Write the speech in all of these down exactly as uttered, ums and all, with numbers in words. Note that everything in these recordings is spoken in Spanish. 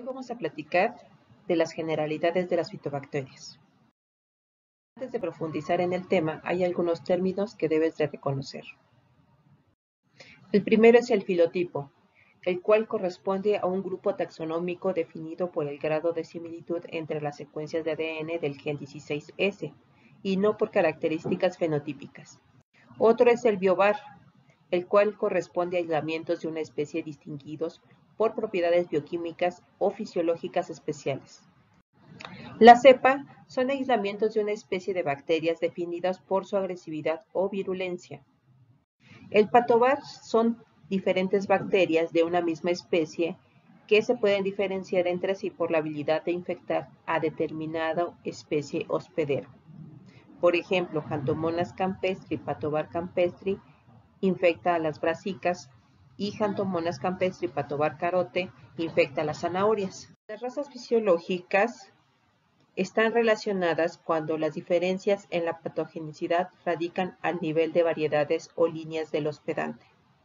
vamos a platicar de las generalidades de las fitobacterias. Antes de profundizar en el tema, hay algunos términos que debes de reconocer. El primero es el filotipo, el cual corresponde a un grupo taxonómico definido por el grado de similitud entre las secuencias de A D N del gen dieciséis ese y no por características fenotípicas. Otro es el biobar, el cual corresponde a aislamientos de una especie distinguidos por propiedades bioquímicas o fisiológicas especiales. La cepa son aislamientos de una especie de bacterias definidas por su agresividad o virulencia. El patovar son diferentes bacterias de una misma especie que se pueden diferenciar entre sí por la habilidad de infectar a determinada especie hospedero. Por ejemplo, Xanthomonas campestri, patovar campestri, infecta a las brasicas y Xanthomonas campestri, patovar carote, infecta a las zanahorias. Las razas fisiológicas están relacionadas cuando las diferencias en la patogenicidad radican al nivel de variedades o líneas del hospedante.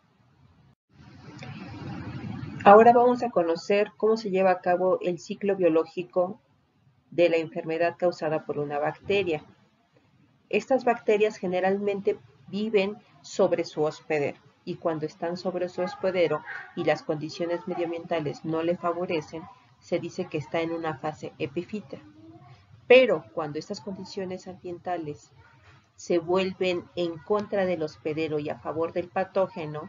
Ahora vamos a conocer cómo se lleva a cabo el ciclo biológico de la enfermedad causada por una bacteria. Estas bacterias generalmente viven sobre su hospedero y cuando están sobre su hospedero y las condiciones medioambientales no le favorecen, se dice que está en una fase epifita. Pero cuando estas condiciones ambientales se vuelven en contra del hospedero y a favor del patógeno,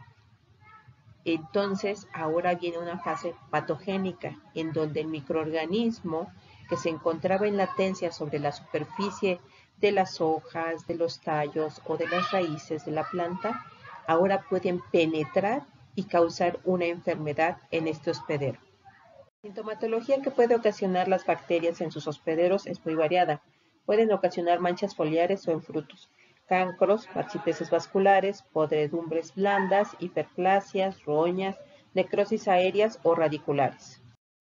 entonces ahora viene una fase patogénica, en donde el microorganismo que se encontraba en latencia sobre la superficie de las hojas, de los tallos o de las raíces de la planta, ahora pueden penetrar y causar una enfermedad en este hospedero. La sintomatología que puede ocasionar las bacterias en sus hospederos es muy variada. Pueden ocasionar manchas foliares o en frutos, cancros, marchiteses vasculares, podredumbres blandas, hiperplasias, roñas, necrosis aéreas o radiculares.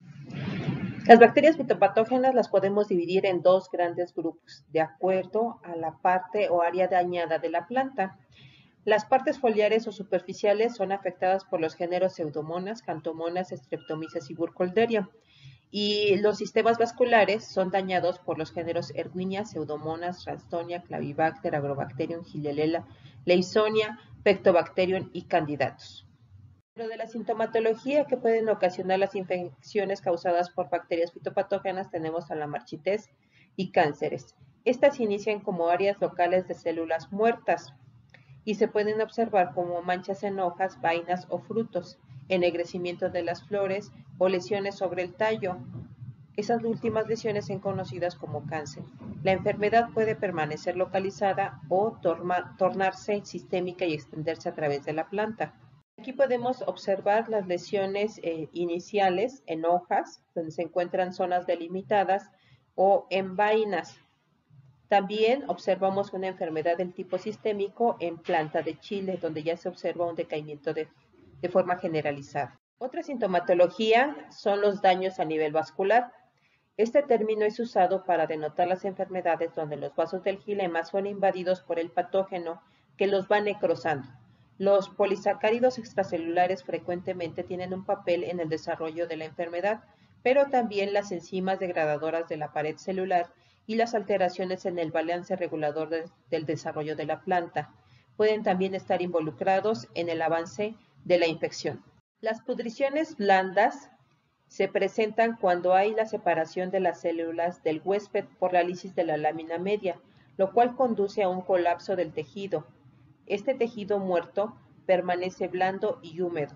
Las bacterias fitopatógenas las podemos dividir en dos grandes grupos, de acuerdo a la parte o área dañada de la planta. Las partes foliares o superficiales son afectadas por los géneros Pseudomonas, Xanthomonas, Streptomyces y Burkholderia. Y los sistemas vasculares son dañados por los géneros Erwinia, Pseudomonas, Ralstonia, Clavibacter, Agrobacterium, Gillela, Leysonia, Pectobacterium y Candidatus. Dentro de la sintomatología que pueden ocasionar las infecciones causadas por bacterias fitopatógenas tenemos a la marchitez y cánceres. Estas inician como áreas locales de células muertas y se pueden observar como manchas en hojas, vainas o frutos, ennegrecimiento de las flores o lesiones sobre el tallo. Esas últimas lesiones son conocidas como cáncer. La enfermedad puede permanecer localizada o torma, tornarse sistémica y extenderse a través de la planta. Aquí podemos observar las lesiones eh, iniciales en hojas, donde se encuentran zonas delimitadas, o en vainas. También observamos una enfermedad del tipo sistémico en planta de chile, donde ya se observa un decaimiento de, de forma generalizada. Otra sintomatología son los daños a nivel vascular. Este término es usado para denotar las enfermedades donde los vasos del xilema son invadidos por el patógeno que los va necrosando. Los polisacáridos extracelulares frecuentemente tienen un papel en el desarrollo de la enfermedad, pero también las enzimas degradadoras de la pared celular y las alteraciones en el balance regulador de, del desarrollo de la planta pueden también estar involucrados en el avance de la infección. Las pudriciones blandas se presentan cuando hay la separación de las células del huésped por la lisis de la lámina media, lo cual conduce a un colapso del tejido. Este tejido muerto permanece blando y húmedo.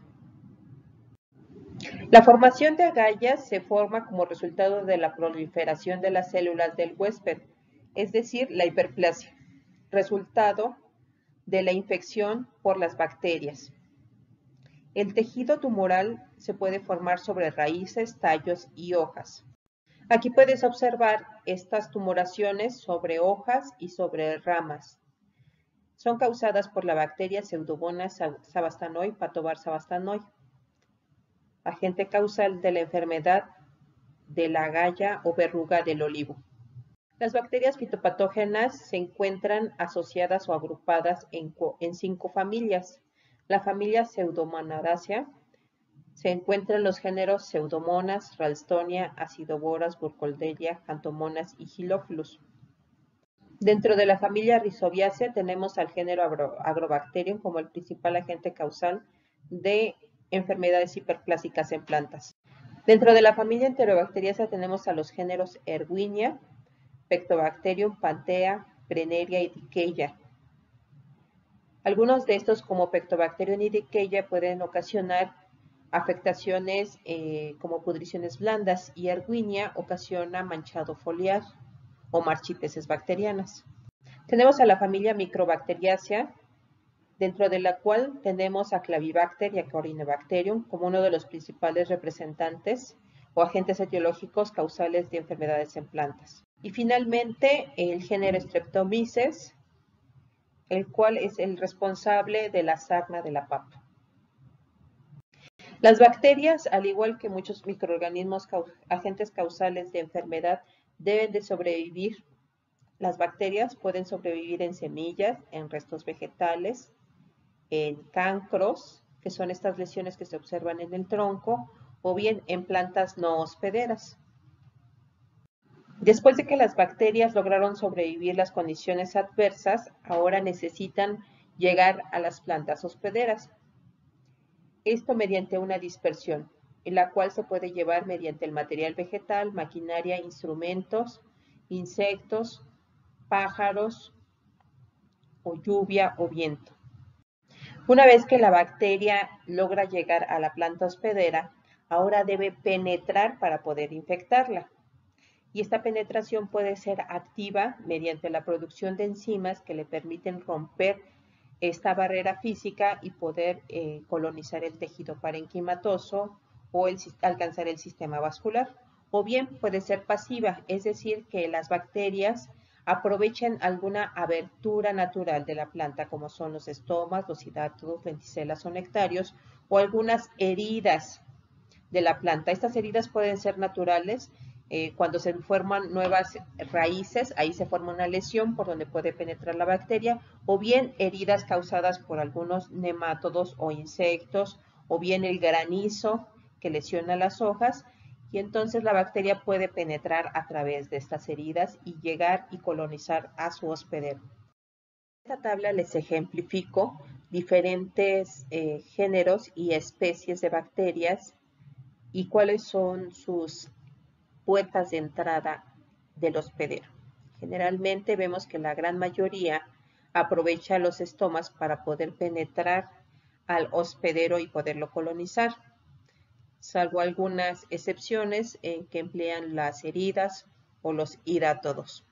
La formación de agallas se forma como resultado de la proliferación de las células del huésped, es decir, la hiperplasia, resultado de la infección por las bacterias. El tejido tumoral se puede formar sobre raíces, tallos y hojas. Aquí puedes observar estas tumoraciones sobre hojas y sobre ramas. Son causadas por la bacteria Pseudomonas sabasthanoi, patovar sabasthanoi, agente causal de la enfermedad de la agalla o verruga del olivo. Las bacterias fitopatógenas se encuentran asociadas o agrupadas en, en cinco familias. La familia Pseudomonadaceae, Se encuentran los géneros Pseudomonas, Ralstonia, Acidoboras, Burkholderia, Xanthomonas y Haemophilus. Dentro de la familia Rhizobiaceae tenemos al género Agrobacterium como el principal agente causal de enfermedades hiperplásicas en plantas. Dentro de la familia Enterobacteriaceae tenemos a los géneros Erwinia, Pectobacterium, Panthea, Brenneria y Dickeyia. Algunos de estos, como Pectobacterium y Dickeyia, pueden ocasionar afectaciones eh, como pudriciones blandas, y Erwinia ocasiona manchado foliar o marchiteses bacterianas. Tenemos a la familia Microbacteriaceae, dentro de la cual tenemos a Clavibacter y a Corynebacterium como uno de los principales representantes o agentes etiológicos causales de enfermedades en plantas. Y finalmente el género Streptomyces, el cual es el responsable de la sarna de la papa. Las bacterias, al igual que muchos microorganismos agentes causales de enfermedad, deben de sobrevivir. Las bacterias pueden sobrevivir en semillas, en restos vegetales, en cancros, que son estas lesiones que se observan en el tronco, o bien en plantas no hospederas. Después de que las bacterias lograron sobrevivir las condiciones adversas, ahora necesitan llegar a las plantas hospederas. Esto mediante una dispersión, en la cual se puede llevar mediante el material vegetal, maquinaria, instrumentos, insectos, pájaros, o lluvia o viento. Una vez que la bacteria logra llegar a la planta hospedera, ahora debe penetrar para poder infectarla. Y esta penetración puede ser activa mediante la producción de enzimas que le permiten romper esta barrera física y poder eh, colonizar el tejido parenquimatoso o el, alcanzar el sistema vascular. O bien puede ser pasiva, es decir, que las bacterias aprovechen alguna abertura natural de la planta, como son los estomas, los hidátodos, lenticelas o nectarios, o algunas heridas de la planta. Estas heridas pueden ser naturales. Eh, cuando se forman nuevas raíces, ahí se forma una lesión por donde puede penetrar la bacteria, o bien heridas causadas por algunos nemátodos o insectos, o bien el granizo que lesiona las hojas, y entonces la bacteria puede penetrar a través de estas heridas y llegar y colonizar a su hospedero. En esta tabla les ejemplifico diferentes eh, géneros y especies de bacterias y cuáles son sus puertas de entrada del hospedero. Generalmente vemos que la gran mayoría aprovecha los estomas para poder penetrar al hospedero y poderlo colonizar, salvo algunas excepciones en que emplean las heridas o los hidátodos.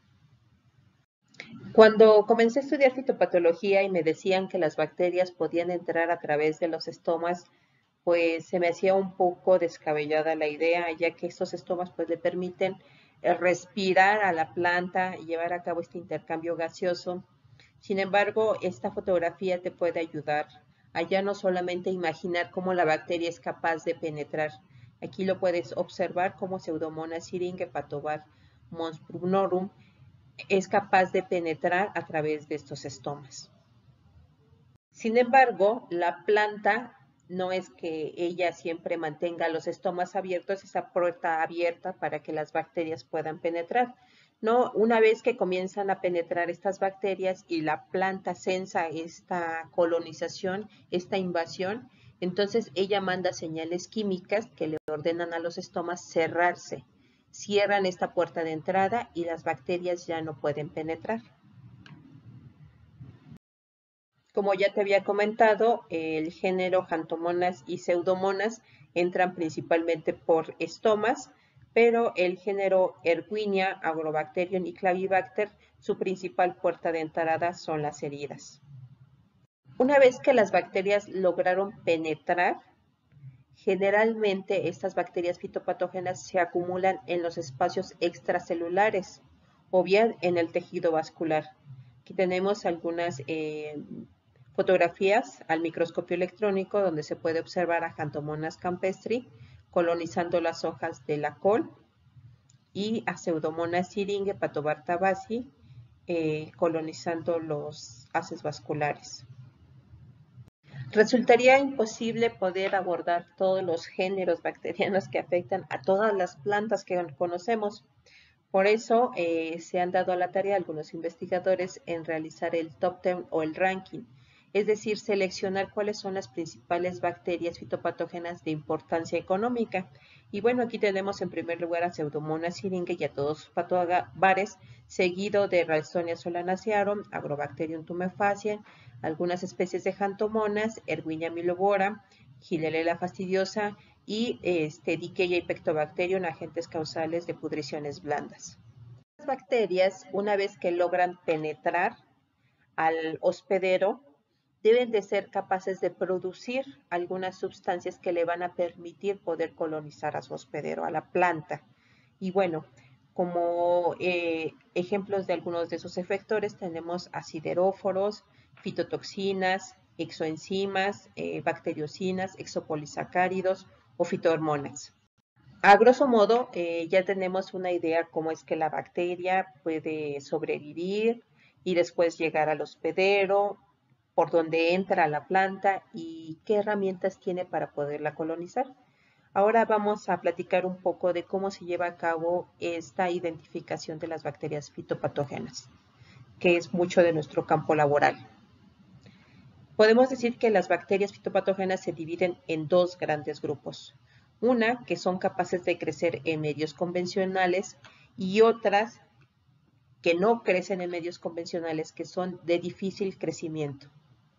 Cuando comencé a estudiar fitopatología y me decían que las bacterias podían entrar a través de los estomas, pues se me hacía un poco descabellada la idea, ya que estos estomas pues le permiten respirar a la planta y llevar a cabo este intercambio gaseoso. Sin embargo, esta fotografía te puede ayudar a ya no solamente imaginar cómo la bacteria es capaz de penetrar. Aquí lo puedes observar como Pseudomonas syringae patovar mons brunorum es capaz de penetrar a través de estos estomas. Sin embargo, la planta no es que ella siempre mantenga los estomas abiertos, esa puerta abierta para que las bacterias puedan penetrar. No, una vez que comienzan a penetrar estas bacterias y la planta sensa esta colonización, esta invasión, entonces ella manda señales químicas que le ordenan a los estomas cerrarse. Cierran esta puerta de entrada y las bacterias ya no pueden penetrar. Como ya te había comentado, el género Xanthomonas y Pseudomonas entran principalmente por estomas, pero el género Erwinia, Agrobacterium y Clavibacter, su principal puerta de entrada son las heridas. Una vez que las bacterias lograron penetrar, generalmente estas bacterias fitopatógenas se acumulan en los espacios extracelulares o bien en el tejido vascular. Aquí tenemos algunas eh, fotografías al microscopio electrónico donde se puede observar a Xanthomonas campestri colonizando las hojas de la col y a Pseudomonas syringae patovar tabasi eh, colonizando los haces vasculares. Resultaría imposible poder abordar todos los géneros bacterianos que afectan a todas las plantas que conocemos. Por eso eh, se han dado a la tarea algunos investigadores en realizar el top ten o el ranking, es decir, seleccionar cuáles son las principales bacterias fitopatógenas de importancia económica. Y bueno, aquí tenemos en primer lugar a Pseudomonas syringae y a todos sus patobares, seguido de Ralstonia solanacearum, Agrobacterium tumefaciens, algunas especies de Xanthomonas, Erwinia milobora, Gilelela fastidiosa y este, Dickeya y Pectobacterium, agentes causales de pudriciones blandas. Las bacterias, una vez que logran penetrar al hospedero, deben de ser capaces de producir algunas sustancias que le van a permitir poder colonizar a su hospedero, a la planta. Y bueno, como eh, ejemplos de algunos de esos efectores tenemos asideróforos, fitotoxinas, exoenzimas, eh, bacteriocinas, exopolisacáridos o fitohormonas. A grosso modo, eh, ya tenemos una idea cómo es que la bacteria puede sobrevivir y después llegar al hospedero, por dónde entra a la planta y qué herramientas tiene para poderla colonizar. Ahora vamos a platicar un poco de cómo se lleva a cabo esta identificación de las bacterias fitopatógenas, que es mucho de nuestro campo laboral. Podemos decir que las bacterias fitopatógenas se dividen en dos grandes grupos. Una, que son capaces de crecer en medios convencionales, y otras que no crecen en medios convencionales, que son de difícil crecimiento.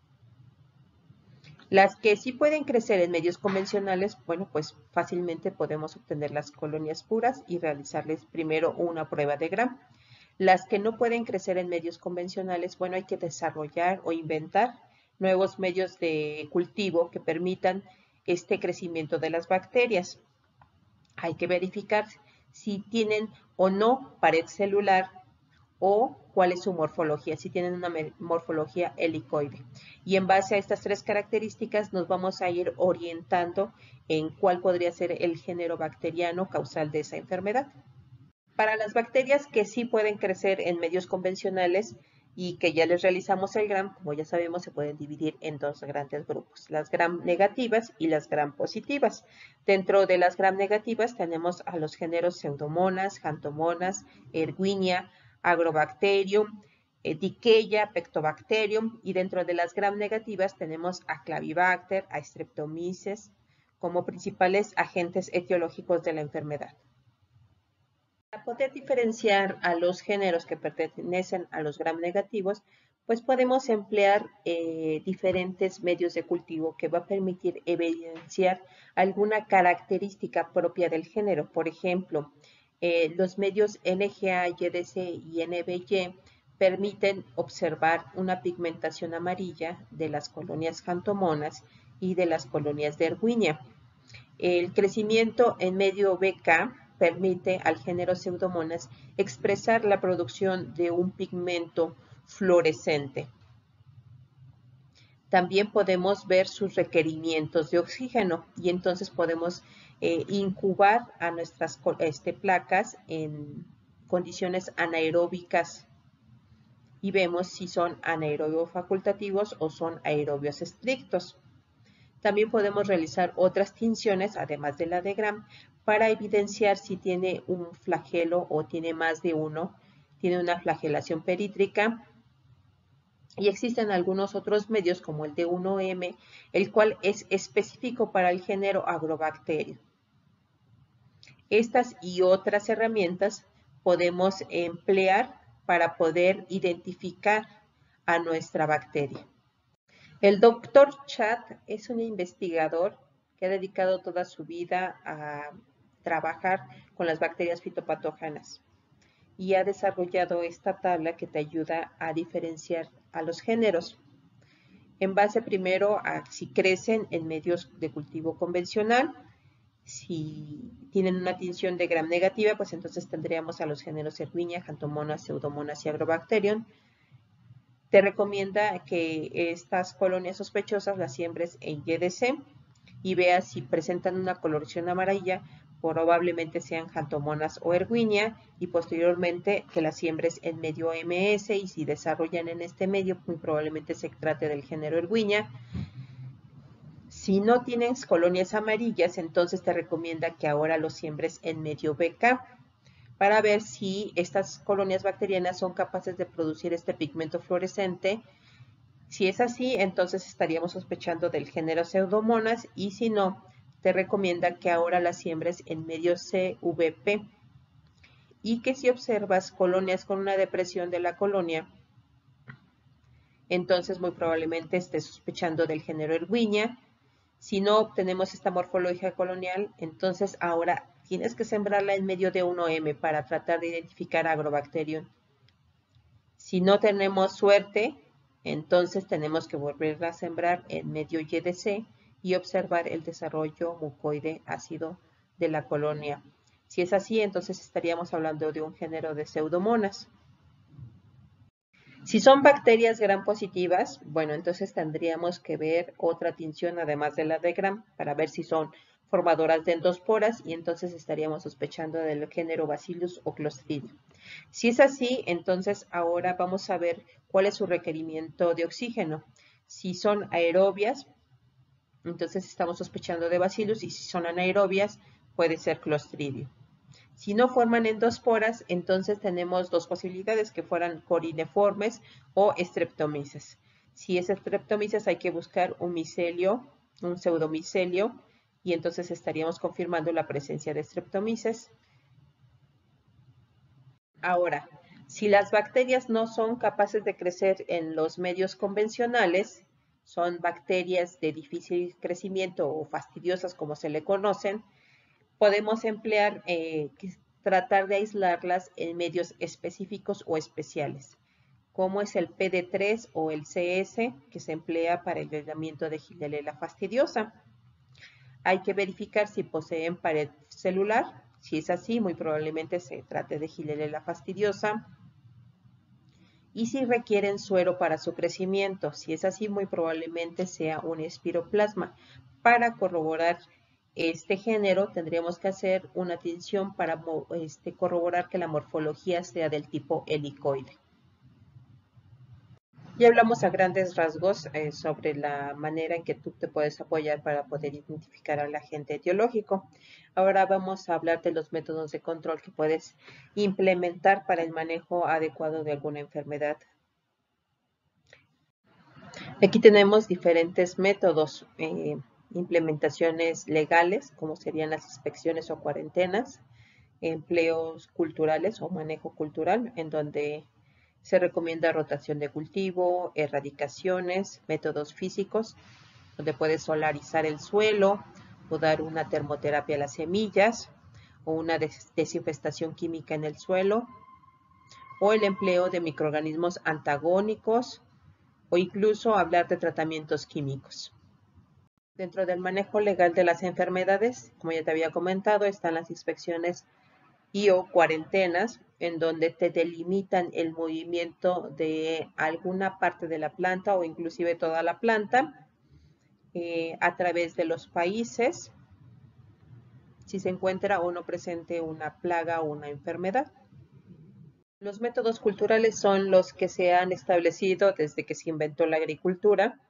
Las que sí pueden crecer en medios convencionales, bueno, pues fácilmente podemos obtener las colonias puras y realizarles primero una prueba de Gram. Las que no pueden crecer en medios convencionales, bueno, hay que desarrollar o inventar nuevos medios de cultivo que permitan este crecimiento de las bacterias. Hay que verificar si tienen o no pared celular o cuál es su morfología, si tienen una morfología helicoide. Y en base a estas tres características nos vamos a ir orientando en cuál podría ser el género bacteriano causal de esa enfermedad. Para las bacterias que sí pueden crecer en medios convencionales y que ya les realizamos el Gram, como ya sabemos, se pueden dividir en dos grandes grupos, las Gram negativas y las Gram positivas. Dentro de las Gram negativas tenemos a los géneros Pseudomonas, Xanthomonas, Erwinia, Agrobacterium, eh, Dickeya, Pectobacterium, y dentro de las Gram negativas tenemos a Clavibacter, a Streptomyces como principales agentes etiológicos de la enfermedad. Para poder diferenciar a los géneros que pertenecen a los Gram negativos, pues podemos emplear eh, diferentes medios de cultivo que va a permitir evidenciar alguna característica propia del género. Por ejemplo, eh, los medios N G A, Y D C y N B Y permiten observar una pigmentación amarilla de las colonias Xanthomonas y de las colonias de Erwinia. El crecimiento en medio B K permite al género Pseudomonas expresar la producción de un pigmento fluorescente. También podemos ver sus requerimientos de oxígeno y entonces podemos eh, incubar a nuestras este, placas en condiciones anaeróbicas y vemos si son anaerobios facultativos o son aerobios estrictos. También podemos realizar otras tinciones, además de la de Gram, para evidenciar si tiene un flagelo o tiene más de uno, tiene una flagelación perítrica. Y existen algunos otros medios como el D uno M, el cual es específico para el género Agrobacterium. Estas y otras herramientas podemos emplear para poder identificar a nuestra bacteria. El doctor Chad es un investigador que ha dedicado toda su vida a trabajar con las bacterias fitopatógenas y ha desarrollado esta tabla que te ayuda a diferenciar a los géneros. En base primero a si crecen en medios de cultivo convencional, si tienen una tinción de Gram negativa, pues entonces tendríamos a los géneros Erwinia, Xanthomonas, Pseudomonas y Agrobacterium. Te recomienda que estas colonias sospechosas las siembres en Y D C y veas si presentan una coloración amarilla, probablemente sean Xanthomonas o Erwinia, y posteriormente que las siembres en medio M S y si desarrollan en este medio, muy probablemente se trate del género Erwinia. Si no tienes colonias amarillas, entonces te recomienda que ahora lo siembres en medio B K para ver si estas colonias bacterianas son capaces de producir este pigmento fluorescente. Si es así, entonces estaríamos sospechando del género Pseudomonas, y si no, te recomienda que ahora la siembres en medio C V P, y que si observas colonias con una depresión de la colonia, entonces muy probablemente estés sospechando del género Erwinia. Si no obtenemos esta morfología colonial, entonces ahora tienes que sembrarla en medio de uno M para tratar de identificar Agrobacterium. Si no tenemos suerte, entonces tenemos que volverla a sembrar en medio Y D C y observar el desarrollo mucoide ácido de la colonia. Si es así, entonces estaríamos hablando de un género de Pseudomonas. Si son bacterias gram positivas, bueno, entonces tendríamos que ver otra tinción además de la de gram para ver si son formadoras de endosporas, y entonces estaríamos sospechando del género Bacillus o Clostridium. Si es así, entonces ahora vamos a ver cuál es su requerimiento de oxígeno. Si son aerobias, entonces estamos sospechando de Bacillus, y si son anaerobias, puede ser Clostridium. Si no forman endosporas, entonces tenemos dos posibilidades, que fueran corineformes o streptomyces. Si es streptomyces, hay que buscar un micelio, un pseudomicelio, y entonces estaríamos confirmando la presencia de streptomyces. Ahora, si las bacterias no son capaces de crecer en los medios convencionales, son bacterias de difícil crecimiento o fastidiosas como se le conocen, podemos emplear, eh, tratar de aislarlas en medios específicos o especiales, como es el P D tres o el C S, que se emplea para el aislamiento de Gildarella fastidiosa. Hay que verificar si poseen pared celular. Si es así, muy probablemente se trate de Gildarella fastidiosa. Y si requieren suero para su crecimiento. Si es así, muy probablemente sea un espiroplasma. Para corroborar este género, tendríamos que hacer una tinción para este, corroborar que la morfología sea del tipo helicoide. Ya hablamos a grandes rasgos eh, sobre la manera en que tú te puedes apoyar para poder identificar al agente etiológico. Ahora vamos a hablar de los métodos de control que puedes implementar para el manejo adecuado de alguna enfermedad. Aquí tenemos diferentes métodos, eh, implementaciones legales, como serían las inspecciones o cuarentenas, empleos culturales o manejo cultural, en donde se recomienda rotación de cultivo, erradicaciones, métodos físicos, donde puedes solarizar el suelo o dar una termoterapia a las semillas o una des desinfestación química en el suelo, o el empleo de microorganismos antagónicos, o incluso hablar de tratamientos químicos. Dentro del manejo legal de las enfermedades, como ya te había comentado, están las inspecciones y o cuarentenas, en donde te delimitan el movimiento de alguna parte de la planta o inclusive toda la planta eh, a través de los países, si se encuentra o no presente una plaga o una enfermedad. Los métodos culturales son los que se han establecido desde que se inventó la agricultura.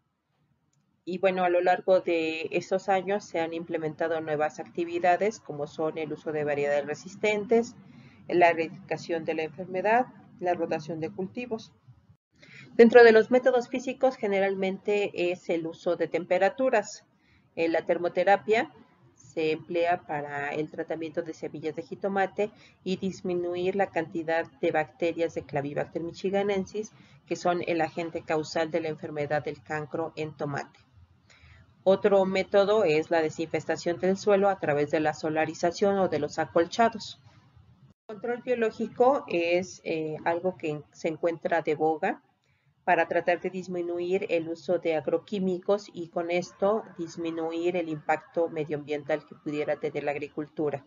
Y bueno, a lo largo de estos años se han implementado nuevas actividades, como son el uso de variedades resistentes, la erradicación de la enfermedad, la rotación de cultivos. Dentro de los métodos físicos, generalmente es el uso de temperaturas. En la termoterapia se emplea para el tratamiento de semillas de jitomate y disminuir la cantidad de bacterias de Clavibacter michiganensis, que son el agente causal de la enfermedad del cancro en tomate. Otro método es la desinfestación del suelo a través de la solarización o de los acolchados. El control biológico es eh, algo que se encuentra de boga para tratar de disminuir el uso de agroquímicos y con esto disminuir el impacto medioambiental que pudiera tener la agricultura.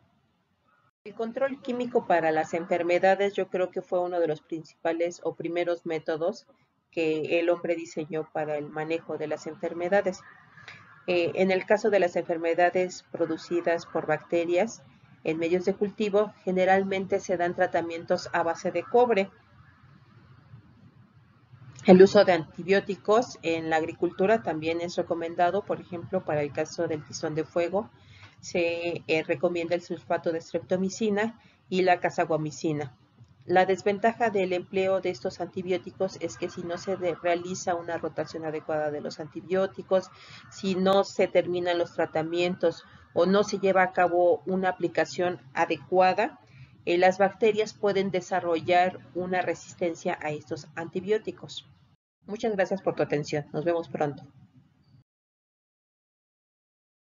El control químico para las enfermedades yo creo que fue uno de los principales o primeros métodos que el hombre diseñó para el manejo de las enfermedades. Eh, en el caso de las enfermedades producidas por bacterias en medios de cultivo, generalmente se dan tratamientos a base de cobre. El uso de antibióticos en la agricultura también es recomendado, por ejemplo, para el caso del tizón de fuego, se eh, recomienda el sulfato de streptomicina y la casaguamicina. La desventaja del empleo de estos antibióticos es que si no se de, realiza una rotación adecuada de los antibióticos, si no se terminan los tratamientos o no se lleva a cabo una aplicación adecuada, eh, las bacterias pueden desarrollar una resistencia a estos antibióticos. Muchas gracias por tu atención. Nos vemos pronto.